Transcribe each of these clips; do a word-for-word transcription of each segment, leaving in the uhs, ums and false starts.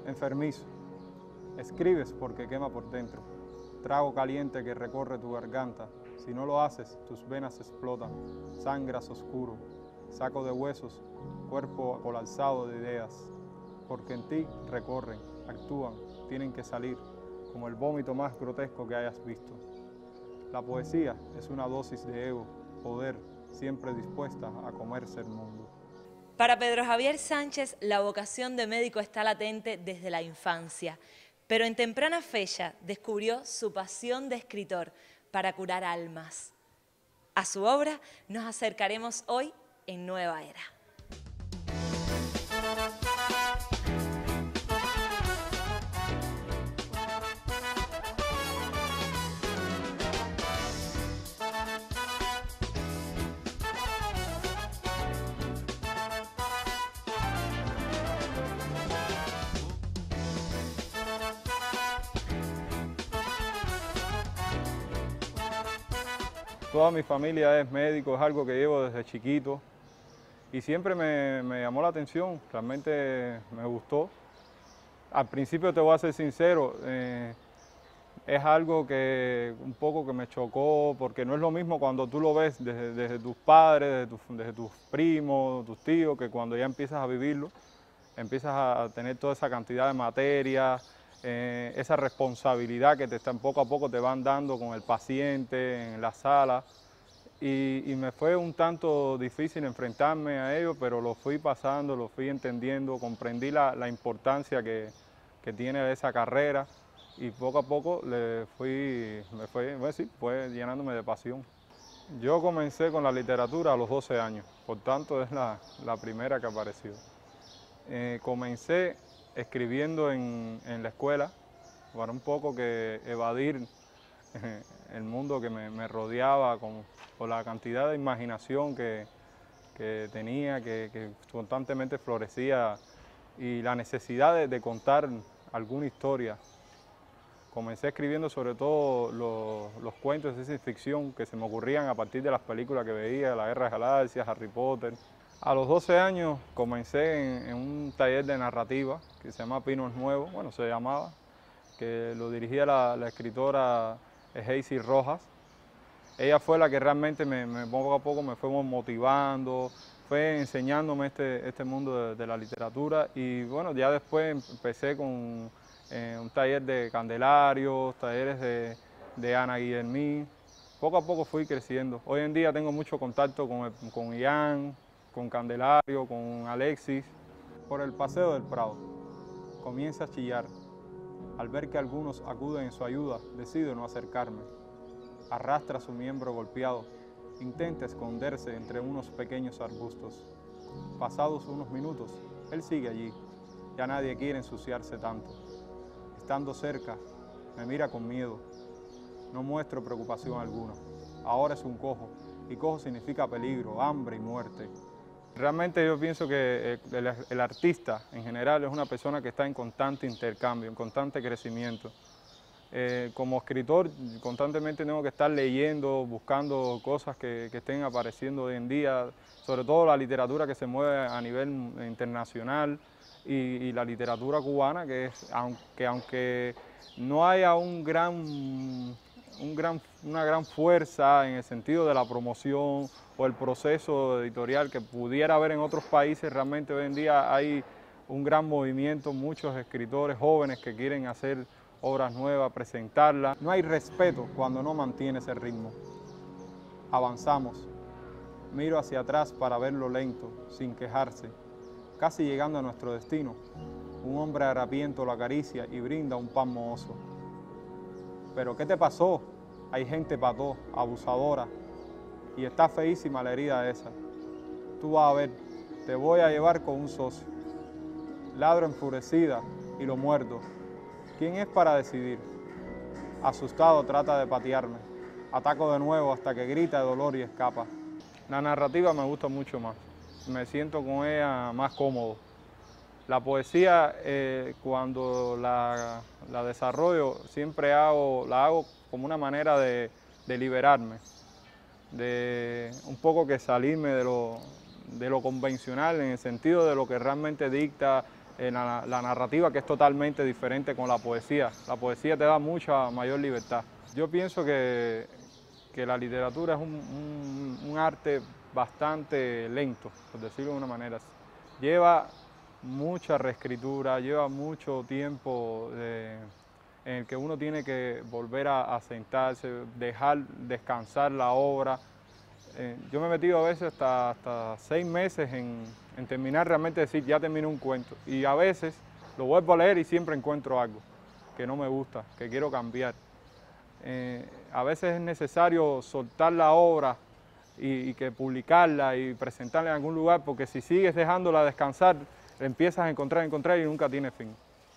enfermizo. Escribes porque quema por dentro. Trago caliente que recorre tu garganta. Si no lo haces, tus venas explotan. Sangras oscuro. Saco de huesos, cuerpo colapsado de ideas. Porque en ti recorren, actúan, tienen que salir, como el vómito más grotesco que hayas visto. La poesía es una dosis de ego, poder, siempre dispuesta a comerse el mundo. Para Pedro Javier Sánchez, la vocación de médico está latente desde la infancia, pero en temprana fecha descubrió su pasión de escritor para curar almas. A su obra nos acercaremos hoy en Nueva Era. Toda mi familia es médico, es algo que llevo desde chiquito y siempre me, me llamó la atención, realmente me gustó. Al principio, te voy a ser sincero, eh, es algo que un poco que me chocó, porque no es lo mismo cuando tú lo ves desde, desde tus padres, desde, tu, desde tus primos, tus tíos, que cuando ya empiezas a vivirlo, empiezas a tener toda esa cantidad de materia, eh, esa responsabilidad que te están, poco a poco te van dando con el paciente en la sala. Y, y me fue un tanto difícil enfrentarme a ello, pero lo fui pasando, lo fui entendiendo, comprendí la, la importancia que, que tiene esa carrera y poco a poco le fui, me fue, bueno, sí, fue llenándome de pasión. Yo comencé con la literatura a los doce años, por tanto es la, la primera que apareció. Eh, comencé escribiendo en, en la escuela para un poco que evadir eh, el mundo que me, me rodeaba con, por la cantidad de imaginación que, que tenía, que, que constantemente florecía y la necesidad de, de contar alguna historia. Comencé escribiendo sobre todo los, los cuentos de ciencia ficción que se me ocurrían a partir de las películas que veía, La Guerra de las Galaxias, Harry Potter. A los doce años comencé en, en un taller de narrativa que se llama Pinos Nuevos, bueno, se llamaba, que lo dirigía la, la escritora Heisy Rojas. Ella fue la que realmente me, me, poco a poco me fue motivando, fue enseñándome este, este mundo de, de la literatura y bueno, ya después empecé con eh, un taller de Candelarios, talleres de, de Ana Guillermín. Poco a poco fui creciendo. Hoy en día tengo mucho contacto con, el, con Ian, con Candelario, con Alexis. Por el paseo del Prado, comienza a chillar. Al ver que algunos acuden en su ayuda, decido no acercarme. Arrastra su miembro golpeado, intenta esconderse entre unos pequeños arbustos. Pasados unos minutos, él sigue allí. Ya nadie quiere ensuciarse tanto. Estando cerca, me mira con miedo. No muestro preocupación alguna. Ahora es un cojo, y cojo significa peligro, hambre y muerte. Realmente yo pienso que el, el artista en general es una persona que está en constante intercambio, en constante crecimiento. Eh, como escritor constantemente tengo que estar leyendo, buscando cosas que, que estén apareciendo hoy en día, sobre todo la literatura que se mueve a nivel internacional y, y la literatura cubana, que es, aunque, aunque no haya un gran, un gran, una gran fuerza en el sentido de la promoción o el proceso editorial que pudiera haber en otros países, realmente hoy en día hay un gran movimiento, muchos escritores jóvenes que quieren hacer obras nuevas, presentarlas. No hay respeto cuando no mantienes el ritmo. Avanzamos. Miro hacia atrás para verlo lento, sin quejarse. Casi llegando a nuestro destino, un hombre harapiento lo acaricia y brinda un pan mohoso. ¿Pero qué te pasó? Hay gente pató, abusadora, y está feísima la herida esa. Tú vas a ver, te voy a llevar con un socio. Ladro enfurecida y lo muerdo. ¿Quién es para decidir? Asustado trata de patearme. Ataco de nuevo hasta que grita de dolor y escapa. La narrativa me gusta mucho más. Me siento con ella más cómodo. La poesía, eh, cuando la, la desarrollo, siempre hago, la hago como una manera de, de liberarme, de un poco que salirme de lo, de lo convencional, en el sentido de lo que realmente dicta eh, la, la narrativa, que es totalmente diferente con la poesía. La poesía te da mucha mayor libertad. Yo pienso que, que la literatura es un, un, un arte bastante lento, por decirlo de una manera. Lleva mucha reescritura, lleva mucho tiempo de, en el que uno tiene que volver a, a sentarse, dejar descansar la obra. Eh, yo me he metido a veces hasta, hasta seis meses en, en terminar realmente decir, ya terminé un cuento. Y a veces lo vuelvo a leer y siempre encuentro algo que no me gusta, que quiero cambiar. Eh, a veces es necesario soltar la obra y, y que publicarla y presentarla en algún lugar, porque si sigues dejándola descansar, empiezas a encontrar, encontrar y nunca tiene fin.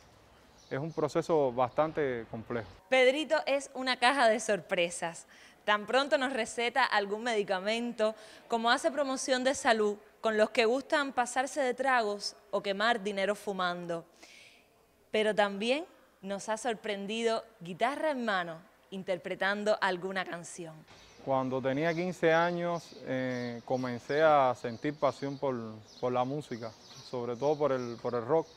Es un proceso bastante complejo. Pedrito es una caja de sorpresas. Tan pronto nos receta algún medicamento, como hace promoción de salud con los que gustan pasarse de tragos o quemar dinero fumando. Pero también nos ha sorprendido guitarra en mano, interpretando alguna canción. Cuando tenía quince años eh, comencé a sentir pasión por, por la música, sobre todo por el, por el rock.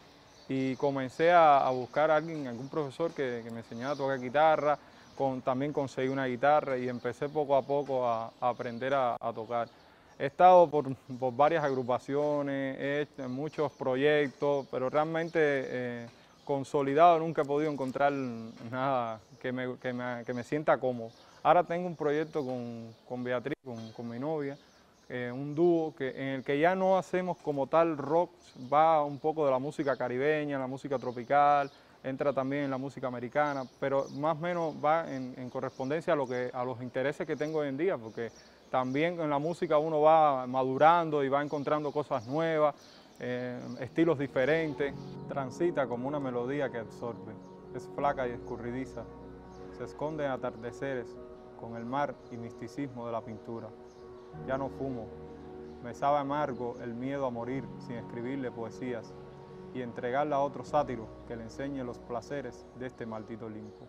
Y comencé a, a buscar a alguien, algún profesor que, que me enseñara a tocar guitarra, con, también conseguí una guitarra y empecé poco a poco a, a aprender a, a tocar. He estado por, por varias agrupaciones, he hecho muchos proyectos, pero realmente eh, consolidado nunca he podido encontrar nada que me, que me, que me sienta cómodo. Ahora tengo un proyecto con, con Beatriz, con, con mi novia, Eh, un dúo que, en el que ya no hacemos como tal rock, va un poco de la música caribeña, la música tropical, entra también en la música americana, pero más o menos va en, en correspondencia a, lo que, a los intereses que tengo hoy en día, porque también en la música uno va madurando y va encontrando cosas nuevas, eh, estilos diferentes. Transita como una melodía que absorbe, es flaca y escurridiza, se esconde en atardeceres con el mar y misticismo de la pintura. Ya no fumo, me sabe amargo el miedo a morir sin escribirle poesías y entregarla a otro sátiro que le enseñe los placeres de este maldito Olimpo.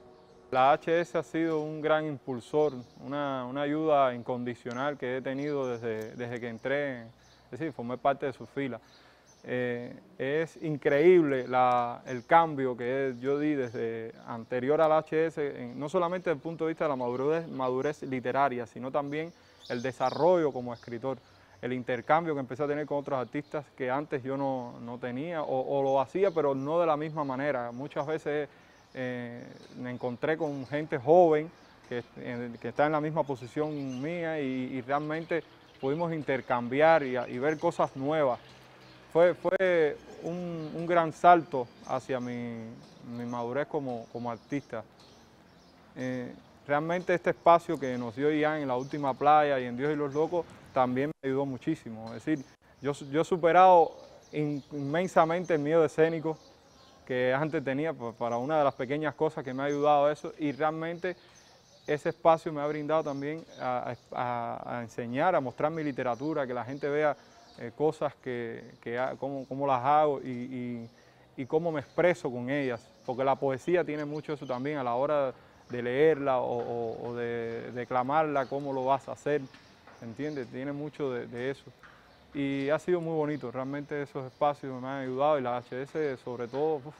La H S ha sido un gran impulsor, una, una ayuda incondicional que he tenido desde, desde que entré, es decir, formé parte de su fila. Eh, es increíble la, el cambio que yo di desde anterior al H S, en, no solamente desde el punto de vista de la madurez, madurez literaria, sino también el desarrollo como escritor, el intercambio que empecé a tener con otros artistas que antes yo no, no tenía, o, o lo hacía, pero no de la misma manera. Muchas veces eh, me encontré con gente joven que, que está en la misma posición mía y, y realmente pudimos intercambiar y, y ver cosas nuevas. Fue, fue un, un gran salto hacia mi, mi madurez como, como artista. Eh, realmente este espacio que nos dio Ian en La Última Playa y en Dios y los Locos también me ayudó muchísimo. Es decir, yo, yo he superado in, inmensamente el miedo escénico que antes tenía para una de las pequeñas cosas que me ha ayudado a eso, y realmente ese espacio me ha brindado también a, a, a enseñar, a mostrar mi literatura, que la gente vea eh, cosas que, que cómo, cómo las hago y, y, y cómo me expreso con ellas, porque la poesía tiene mucho eso también a la hora de leerla o, o, o de declamarla, cómo lo vas a hacer, ¿entiendes? Tiene mucho de, de eso. Y ha sido muy bonito, realmente esos espacios me han ayudado y la H S sobre todo, uf,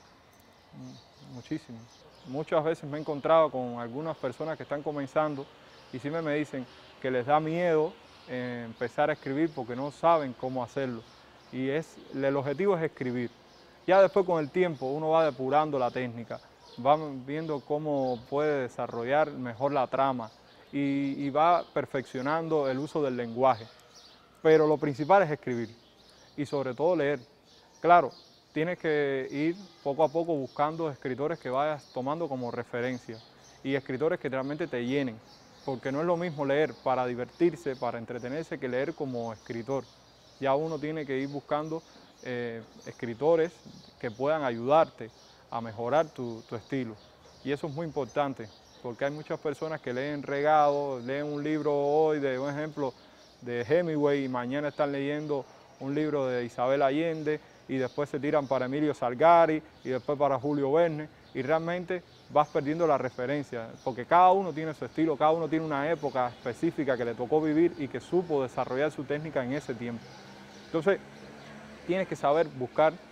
muchísimo. Muchas veces me he encontrado con algunas personas que están comenzando y siempre me dicen que les da miedo eh, empezar a escribir porque no saben cómo hacerlo. Y es, el objetivo es escribir. Ya después con el tiempo uno va depurando la técnica, va viendo cómo puede desarrollar mejor la trama y, y va perfeccionando el uso del lenguaje. Pero lo principal es escribir y sobre todo leer. Claro, tienes que ir poco a poco buscando escritores que vayas tomando como referencia y escritores que realmente te llenen, porque no es lo mismo leer para divertirse, para entretenerse, que leer como escritor. Ya uno tiene que ir buscando eh, escritores que puedan ayudarte a mejorar tu, tu estilo. Y eso es muy importante, porque hay muchas personas que leen regado, leen un libro hoy, de un ejemplo, de Hemingway, y mañana están leyendo un libro de Isabel Allende, y después se tiran para Emilio Salgari, y después para Julio Verne, y realmente vas perdiendo la referencia, porque cada uno tiene su estilo, cada uno tiene una época específica que le tocó vivir y que supo desarrollar su técnica en ese tiempo. Entonces, tienes que saber buscar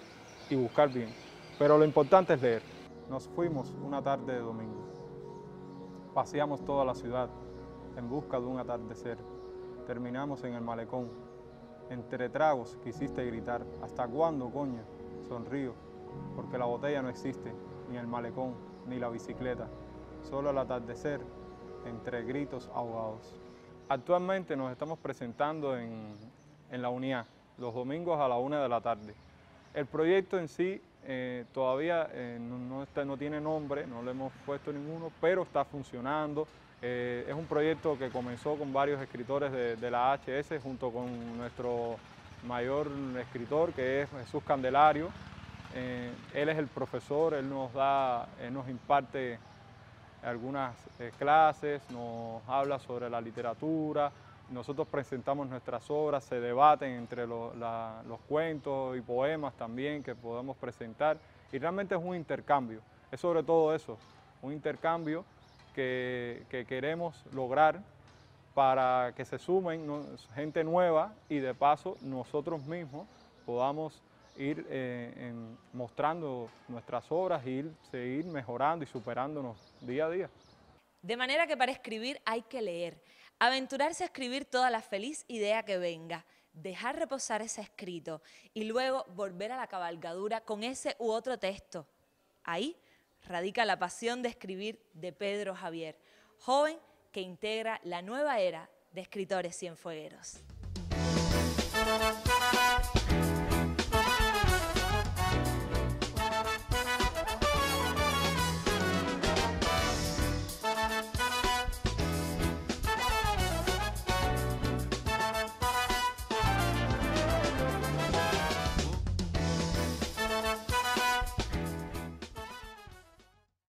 y buscar bien. Pero lo importante es leer. Nos fuimos una tarde de domingo. Paseamos toda la ciudad en busca de un atardecer. Terminamos en el malecón. Entre tragos quisiste gritar, ¿hasta cuándo, coño? Sonrío, porque la botella no existe, ni el malecón, ni la bicicleta. Solo el atardecer, entre gritos ahogados. Actualmente nos estamos presentando en, en la UNIA, los domingos a la una de la tarde. El proyecto en sí eh, todavía eh, no, no, está, no tiene nombre, no le hemos puesto ninguno, pero está funcionando. Eh, es un proyecto que comenzó con varios escritores de, de la H S, junto con nuestro mayor escritor, que es Jesús Candelario. Eh, él es el profesor, él nos, da, él nos imparte algunas eh, clases, nos habla sobre la literatura, nosotros presentamos nuestras obras, se debaten entre lo, la, los cuentos y poemas también que podemos presentar, y realmente es un intercambio, es sobre todo eso, un intercambio que, que queremos lograr para que se sumen, ¿no?, gente nueva, y de paso nosotros mismos podamos ir eh, en, mostrando nuestras obras e ir, seguir mejorando y superándonos día a día. De manera que para escribir hay que leer, aventurarse a escribir toda la feliz idea que venga, dejar reposar ese escrito y luego volver a la cabalgadura con ese u otro texto. Ahí radica la pasión de escribir de Pedro Javier, joven que integra la nueva era de escritores cienfuegueros.